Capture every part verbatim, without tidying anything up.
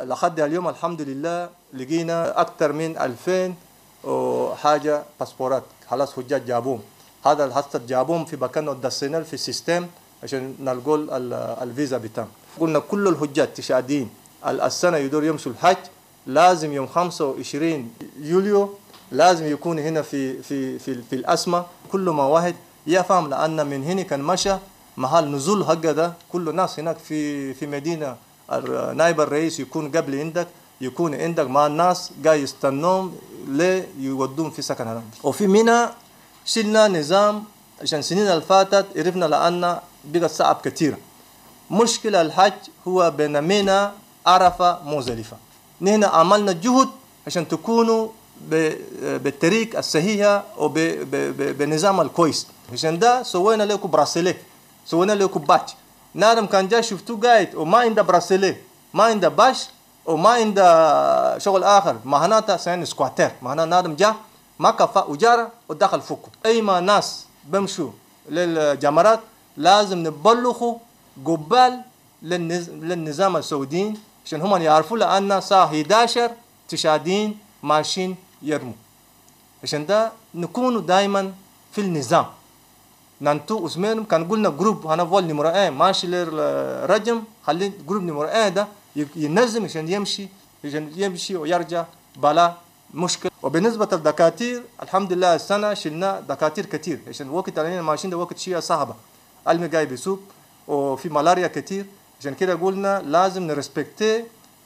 لحد اليوم الحمد لله لقينا أكثر من ألفين وحاجة باسبورات خلاص حجاج جابوهم. هذا الحصة جابوهم في مكان ودسينا في السيستم عشان نلقوا الفيزا بتاعهم. قلنا كل الحجاج تشادين السنة يدور يمشوا الحج لازم يوم خمسة وعشرين يوليو لازم يكون هنا في في في, في الأسمة. كل ما واحد يفهم لأن من هنا كان مشى محل نزول هكذا كل الناس هناك في في مدينة نائب الرئيس يكون قبل عندك يكون عندك مع الناس جاي يستنوهم ليه يودون في سكن هناك. وفي منى شلنا نظام عشان السنين اللي فاتت عرفنا لأن بقت صعب كثيرة. مشكلة الحج هو بين منى عرفة مزدلفة. نحن عملنا جهد عشان تكونوا بالطريق الصحيحة وبنظام الكويس. عشان ده سوينا لكم براسيلي سوينا لكم باتش. نادم كان جاي شفتوه قاعد وما عنده براسيلي ما عنده باش وما عنده شغل آخر مهناته سين سكواتر مهنا نادم جا ما كفى وجارة ودخل فوقه. أي ما ناس بمشوا للجمرات لازم نبلغوا قبال للنظام السعودي عشان هم يعرفوا لأن الساعة إحدى عشرة تشادين ماشيين يرموا. عشان ده نكون دائما في النظام. نانتو اسمهم كان قلنا جروب هنا فول نمرة ماشي للرجم خلي جروب نمرة ده ينظم عشان يمشي عشان يمشي ويرجع بلا مشكلة. وبالنسبة للدكاتير الحمد لله السنة شلنا دكاتير كتير عشان وقت علينا ماشيين ده وقت شيء صعبة علمي جاي بيسوق وفي ملاريا كتير. عشان كده قلنا لازم نرسبكتي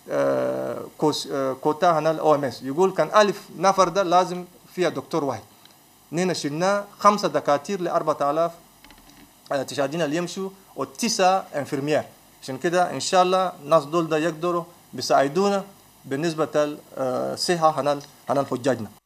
كوتا هنا الأو إم إس يقول كان ألف نفر ده لازم فيها دكتور واحد. نحن شلنا خمسة دكاتير لأربعة آلاف تشاهدين اللي يمشوا وتسعة انفرميار. عشان كده إن شاء الله الناس دول ده يقدروا بيساعدونا بالنسبة للصحة هنا هنا الحجاجنا.